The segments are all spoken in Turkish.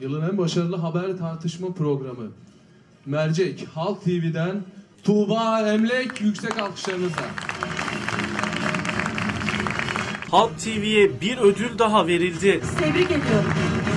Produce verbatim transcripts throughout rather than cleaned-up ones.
Yılın en başarılı haber tartışma programı Mercek Halk T V'den Tuğba Emlek yüksek alkışlarınızla. Halk T V'ye bir ödül daha verildi. Tebrik ediyorum.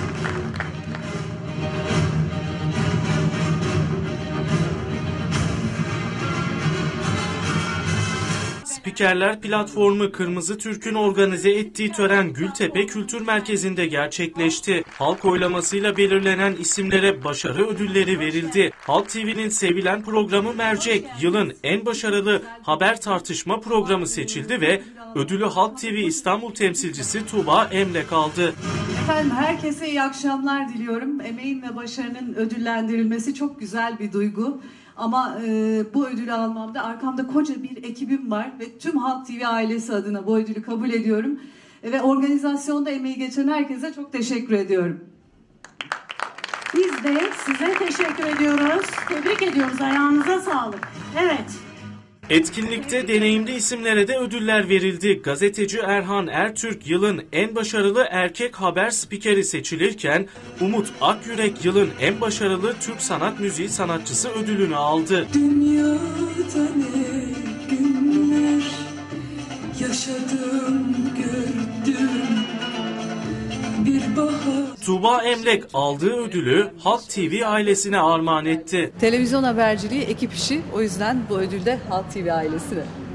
Spikerler Platformu Kırmızı Türk'ün organize ettiği tören Gültepe Kültür Merkezi'nde gerçekleşti. Halk oylamasıyla belirlenen isimlere başarı ödülleri verildi. Halk T V'nin sevilen programı Mercek, yılın en başarılı haber tartışma programı seçildi ve ödülü Halk T V İstanbul temsilcisi Tuğba Emlek aldı. Efendim herkese iyi akşamlar diliyorum. Emeğin ve başarının ödüllendirilmesi çok güzel bir duygu. Ama e, bu ödülü almamda arkamda koca bir ekibim var ve tüm Halk T V ailesi adına bu ödülü kabul ediyorum. E, ve organizasyonda emeği geçen herkese çok teşekkür ediyorum. Biz de size teşekkür ediyoruz. Tebrik ediyoruz. Ayağınıza sağlık. Evet. Etkinlikte deneyimli isimlere de ödüller verildi. Gazeteci Erhan Ertürk yılın en başarılı erkek haber spikeri seçilirken Umut Akyürek yılın en başarılı Türk sanat müziği sanatçısı ödülünü aldı. Dünyada ne günler yaşadım, gördüm bir bahar. Tuğba Emlek aldığı ödülü Halk T V ailesine armağan etti. Televizyon haberciliği ekip işi, o yüzden bu ödül de Halk T V ailesine.